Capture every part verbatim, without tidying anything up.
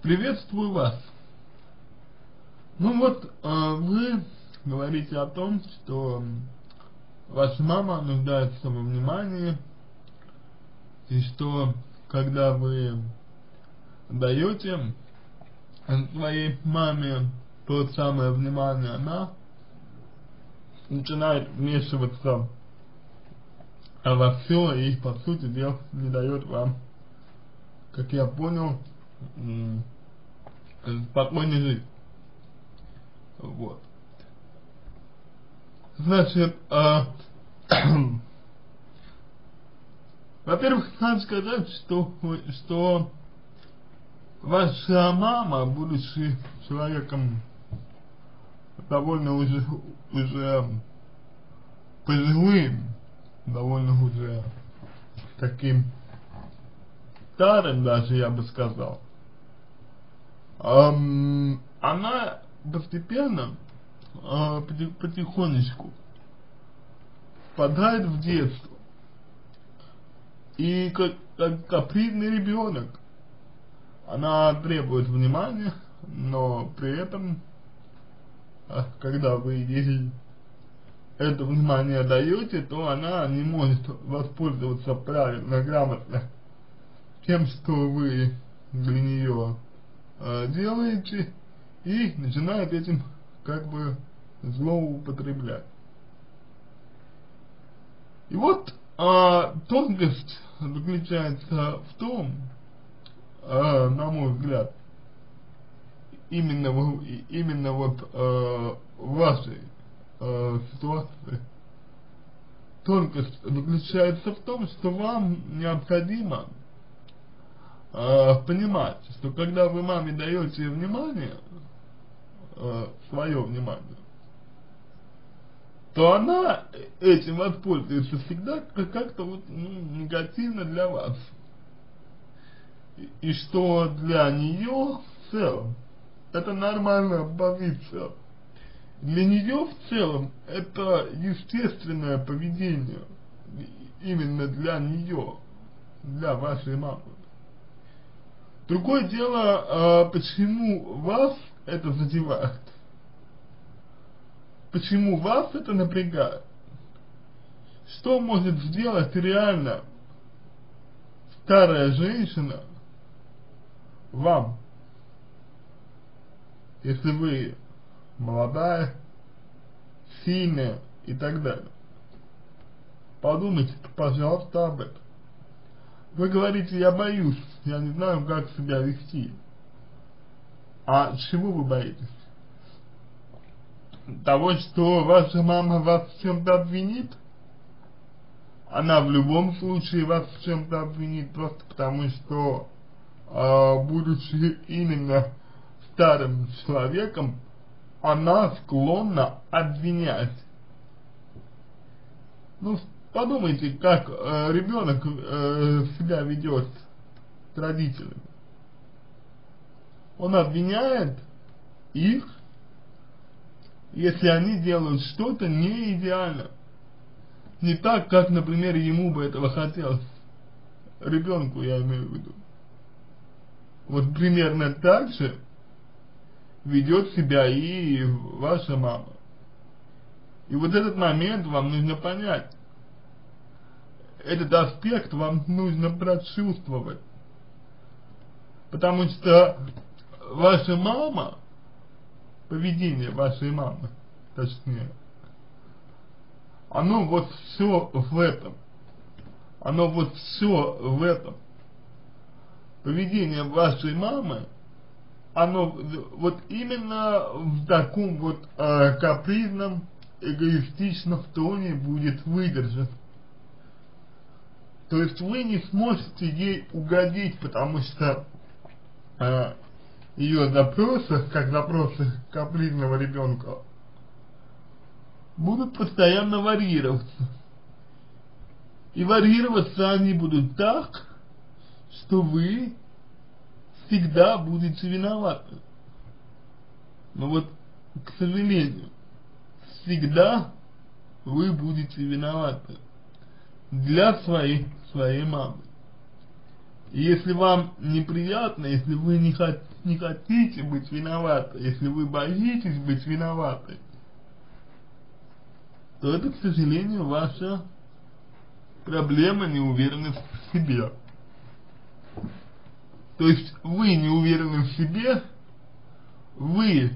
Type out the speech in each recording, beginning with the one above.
Приветствую вас. Ну вот, э, вы говорите о том, что ваша мама нуждается во внимании, и что когда вы даете своей маме то самое внимание, она начинает вмешиваться во все и, по сути дела, не дает вам, как я понял, спокойной жизни. Вот. Значит, а, во-первых, надо сказать, что, что ваша мама, будучи человеком довольно уже, уже пожилым, довольно уже таким старым даже, я бы сказал, эм, она постепенно, э, потихонечку впадает в детство. И как, как капризный ребенок она требует внимания, но при этом, когда вы ей это внимание даете, то она не может воспользоваться правильно, грамотно тем, что вы для нее э, делаете, и начинает этим как бы злоупотреблять. И вот а, тонкость заключается в том, а, на мой взгляд, именно, именно вот а, в вашей а, ситуации, тонкость заключается в том, что вам необходимо а, понимать, что когда вы маме даете внимание, а, свое внимание, то она этим воспользуется всегда как-то вот, ну, негативно для вас. И, и что для нее в целом это нормальная позиция. Для нее в целом это естественное поведение. Именно для нее, для вашей мамы. Другое дело, а, почему вас это задевает. Почему вас это напрягает? Что может сделать реально старая женщина вам, если вы молодая, сильная и так далее? Подумайте, пожалуйста, об этом. Вы говорите, я боюсь, я не знаю, как себя вести. А чего вы боитесь? Того, что ваша мама вас в чем-то обвинит? Она в любом случае вас в чем-то обвинит, просто потому что, э, будучи именно старым человеком, она склонна обвинять. Ну, подумайте, как э, ребенок э, себя ведет с родителями. Он обвиняет их, если они делают что-то не идеально. Не так, как, например, ему бы этого хотелось. Ребенку, я имею в виду. Вот примерно так же ведет себя и ваша мама. И вот этот момент вам нужно понять. Этот аспект вам нужно прочувствовать. Потому что ваша мама, поведение вашей мамы, точнее, оно вот все в этом. Оно вот все в этом. Поведение вашей мамы, оно вот именно в таком вот э, капризном, эгоистичном тоне будет выдержано. То есть вы не сможете ей угодить, потому что э, ее запросы, как запросы капризного ребенка, будут постоянно варьироваться. И варьироваться они будут так, что вы всегда будете виноваты. Но вот, к сожалению, всегда вы будете виноваты для своей, своей мамы. Если вам неприятно, если вы не, хот не хотите быть виноваты, если вы боитесь быть виноваты, то это, к сожалению, ваша проблема неуверенность в себе. То есть вы не уверены в себе, вы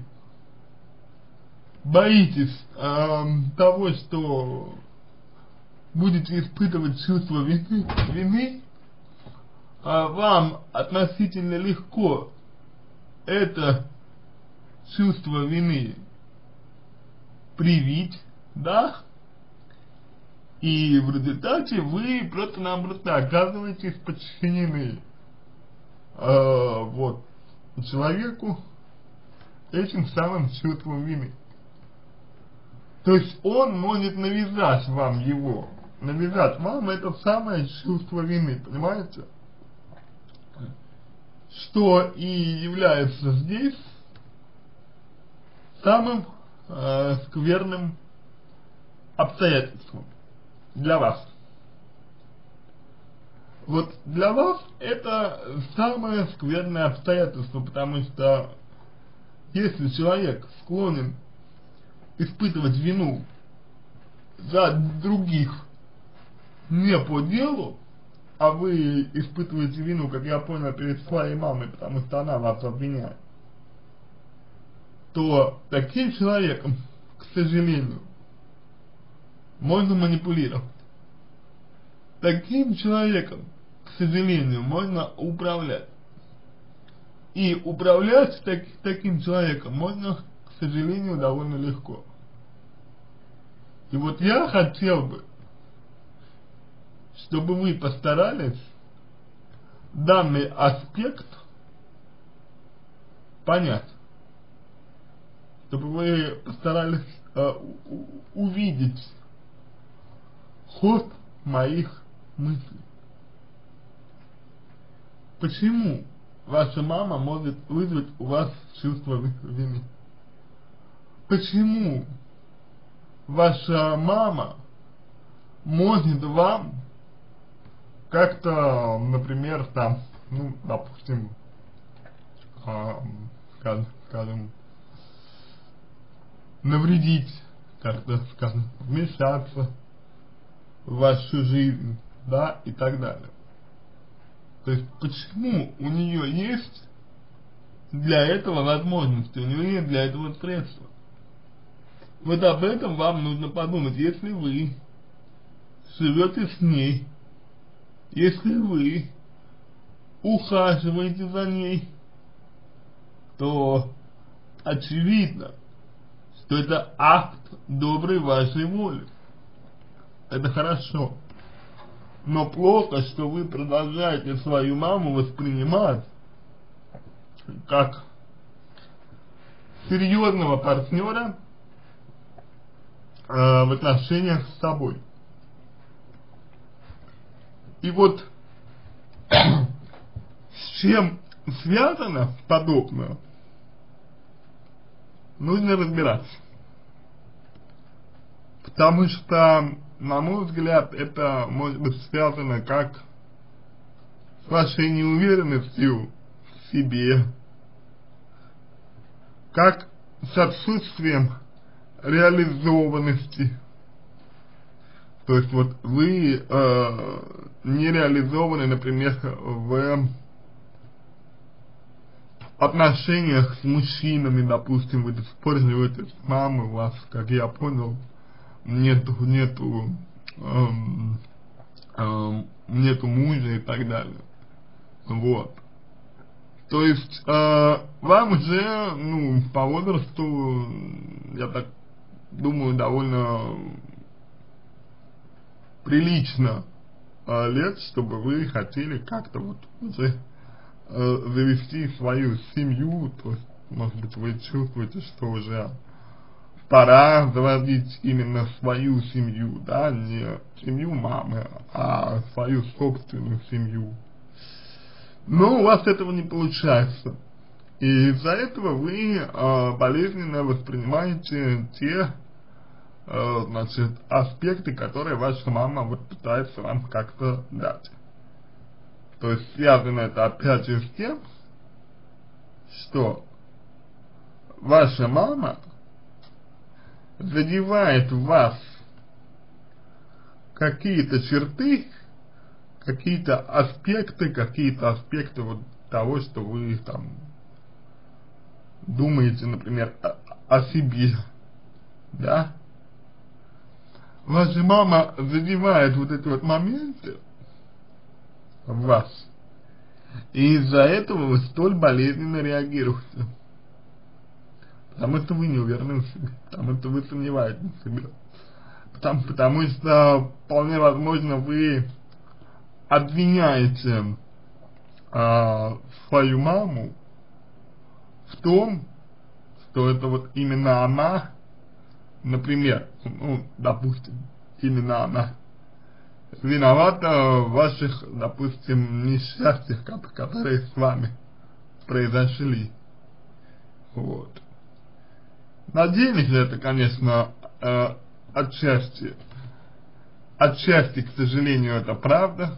боитесь э, того, что будете испытывать чувство вины, вины а вам относительно легко это чувство вины привить, да, и в результате вы просто-напросто оказываетесь подчинены э, вот человеку этим самым чувством вины. То есть он может навязать вам его, навязать вам это самое чувство вины, понимаете? Что и является здесь самым э, скверным обстоятельством для вас. Вот для вас это самое скверное обстоятельство, потому что если человек склонен испытывать вину за других не по делу, а вы испытываете вину, как я понял, перед своей мамой, потому что она вас обвиняет, то таким человеком, к сожалению, можно манипулировать. Таким человеком, к сожалению, можно управлять. И управлять так, таким человеком можно, к сожалению, довольно легко. И вот я хотел бы, чтобы вы постарались данный аспект понять, чтобы вы постарались э, увидеть ход моих мыслей. Почему ваша мама может вызвать у вас чувство вины? Почему ваша мама может вам как-то, например, там, ну, допустим, э, скажем, скажем, навредить, как-то, скажем, вмешаться в вашу жизнь, да, и так далее. То есть, почему у нее есть для этого возможности, у нее нет для этого средства? Вот об этом вам нужно подумать, если вы живете с ней, если вы ухаживаете за ней, то очевидно, что это акт доброй вашей воли. Это хорошо. Но плохо, что вы продолжаете свою маму воспринимать как серьезного партнера э, в отношениях с собой. И вот с чем связано подобное, нужно разбираться. Потому что, на мой взгляд, это может быть связано как с вашей неуверенностью в себе, как с отсутствием реализованности. То есть вот вы э, не реализованы, например, в отношениях с мужчинами, допустим, вы до сих пор живете с мамой, у вас, как я понял, нету, нету, эм, эм, нету мужа и так далее. Вот. То есть, э, вам уже, ну, по возрасту, я так думаю, довольно прилично э, лет, чтобы вы хотели как-то вот уже э, завести свою семью, то есть, может быть, вы чувствуете, что уже пора заводить именно свою семью, да, не семью мамы, а свою собственную семью. Но у вас этого не получается. И из-за этого вы э, болезненно воспринимаете те э, значит, аспекты, которые ваша мама вот пытается вам как-то дать. То есть связано это опять же с тем, что ваша мама задевает в вас какие-то черты, какие-то аспекты, какие-то аспекты вот того, что вы там думаете, например, о, о себе, да? Ваша мама задевает вот эти вот моменты в вас, и из-за этого вы столь болезненно реагируете. Потому что вы не уверены в себе, потому что вы сомневаетесь в себе. Потому, потому что, вполне возможно, вы обвиняете а, свою маму в том, что это вот именно она, например, ну, допустим, именно она виновата в ваших, допустим, несчастьях, которые с вами произошли. Вот. На деле это, конечно, э, отчасти, отчасти, к сожалению, это правда,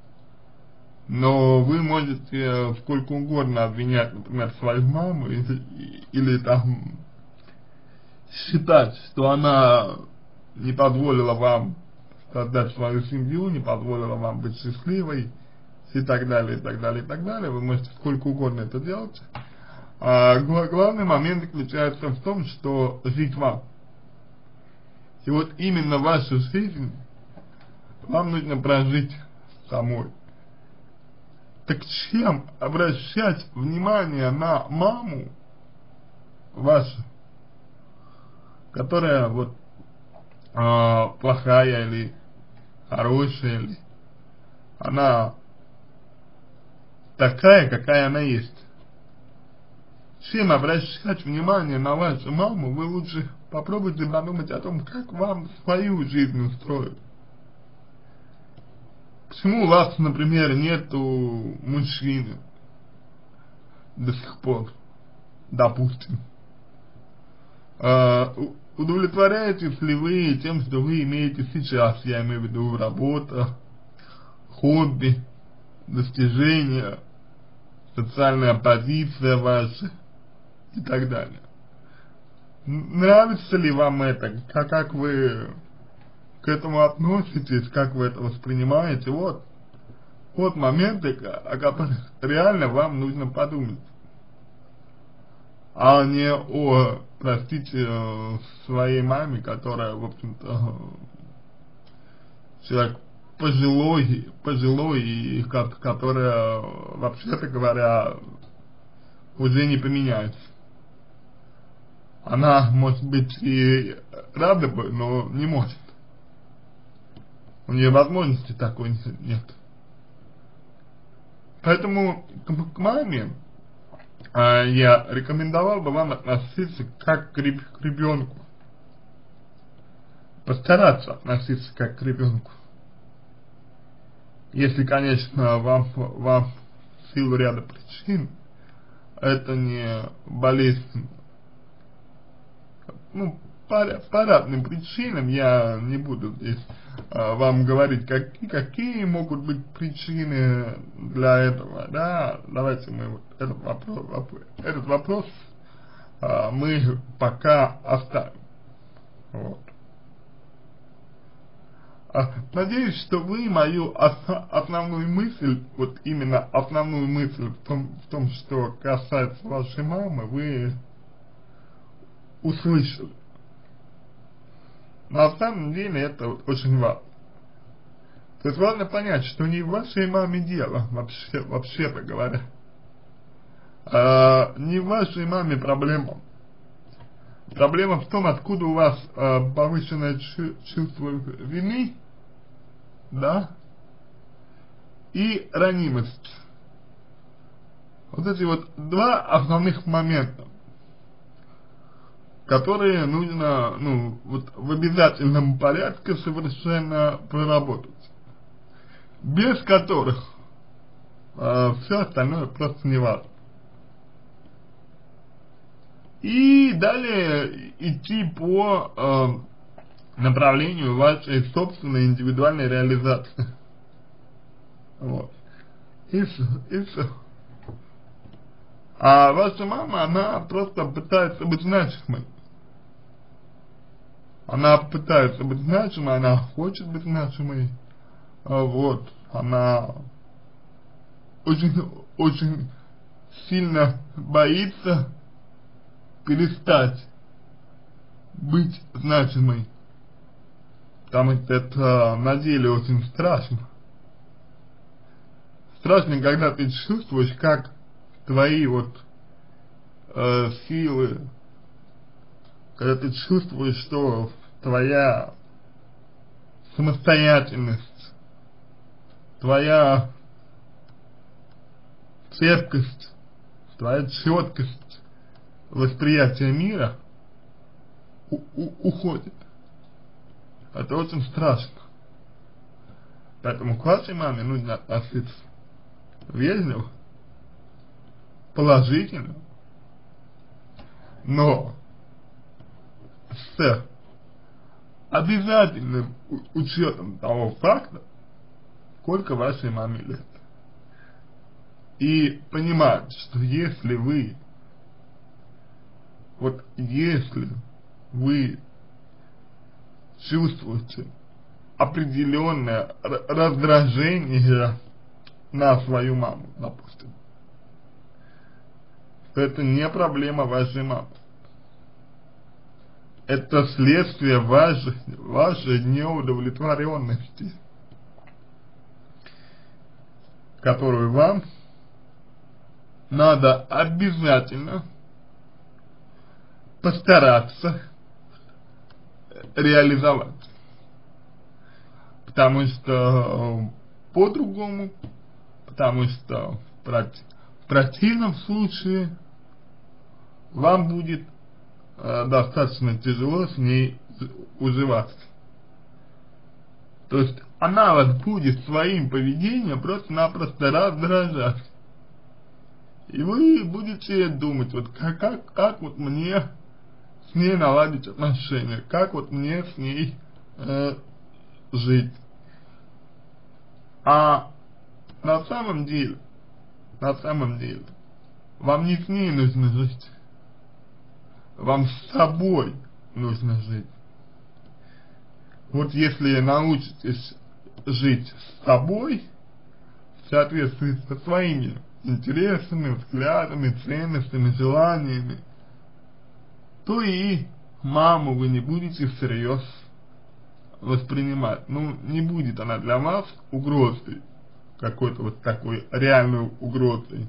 но вы можете сколько угодно обвинять, например, свою маму или, или там считать, что она не позволила вам создать свою семью, не позволила вам быть счастливой и так далее, и так далее, и так далее. Вы можете сколько угодно это делать. А главный момент заключается в том, что жить вам. И вот именно вашу жизнь вам нужно прожить самой. Так чем обращать внимание на маму вашу, которая вот а, плохая или хорошая, или она такая, какая она есть? Чем обращать внимание на вашу маму, вы лучше попробуйте подумать о том, как вам свою жизнь устроить. Почему у вас, например, нету мужчины до сих пор, допустим? А, удовлетворяетесь ли вы тем, что вы имеете сейчас, я имею в виду работа, хобби, достижения, социальная позиция ваша и так далее? Нравится ли вам это? Как, как вы к этому относитесь? Как вы это воспринимаете? Вот, вот моменты, о которых реально вам нужно подумать. А не о, простите, своей маме, которая, в общем-то, человек пожилой, пожилой, и которая, вообще-то говоря, уже не поменяется. Она, может быть, и рада бы, но не может. У нее возможности такой нет. Поэтому к, к маме а, я рекомендовал бы вам относиться как к, реб, к ребенку. Постараться относиться как к ребенку. Если, конечно, вам, вам в силу ряда причин это не болезнь. Ну, по, по разным причинам, я не буду здесь а, вам говорить, какие, какие могут быть причины для этого, да, давайте мы вот этот вопрос, этот вопрос а, мы пока оставим, вот. А, надеюсь, что вы мою ос- основную мысль, вот именно основную мысль в том, в том, что касается вашей мамы, вы услышали. На самом деле это очень важно. То есть важно понять, что не в вашей маме дело, вообще, вообще-то говоря. А, не в вашей маме проблема. Проблема в том, откуда у вас а, повышенное чувство вины, да, и ранимость. Вот эти вот два основных момента, которые нужно, ну, вот в обязательном порядке совершенно проработать, без которых э, все остальное просто не важно. И далее идти по э, направлению вашей собственной индивидуальной реализации. Вот. И все, и все. А ваша мама, она просто пытается быть значимой. Она пытается быть значимой, она хочет быть значимой. А вот, она очень, очень сильно боится перестать быть значимой. Потому что это на деле очень страшно. Страшно, когда ты чувствуешь, как твои вот э, силы, когда ты чувствуешь, что твоя самостоятельность, твоя цепкость, твоя четкость восприятия мира у у уходит. Это очень страшно. Поэтому к вашей маме нужно относиться вежливо, положительно, но с обязательным учетом того факта, сколько вашей маме лет. И понимать, что если вы, вот если вы чувствуете определенное раздражение на свою маму, допустим, то это не проблема вашей мамы. Это следствие вашей, вашей неудовлетворенности, которую вам надо обязательно постараться реализовать. Потому что по-другому, потому что в, против, в противном случае вам будет э, достаточно тяжело с ней уживаться. То есть она вас будет своим поведением просто-напросто раздражать. И вы будете думать, вот как, как, как вот мне с ней наладить отношения, как вот мне с ней э, жить. А на самом деле, на самом деле, вам не с ней нужно жить, вам с собой нужно жить. Вот если научитесь жить с собой, в соответствии со своими интересами, взглядами, ценностями, желаниями, то и маму вы не будете всерьез воспринимать. Ну, не будет она для вас угрозой, какой-то вот такой реальной угрозой.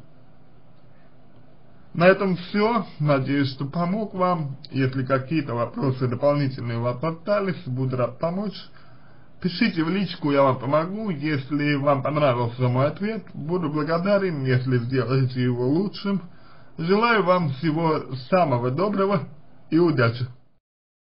На этом все. Надеюсь, что помог вам. Если какие-то вопросы дополнительные у вас остались, буду рад помочь. Пишите в личку, я вам помогу. Если вам понравился мой ответ, буду благодарен, если сделаете его лучшим. Желаю вам всего самого доброго и удачи!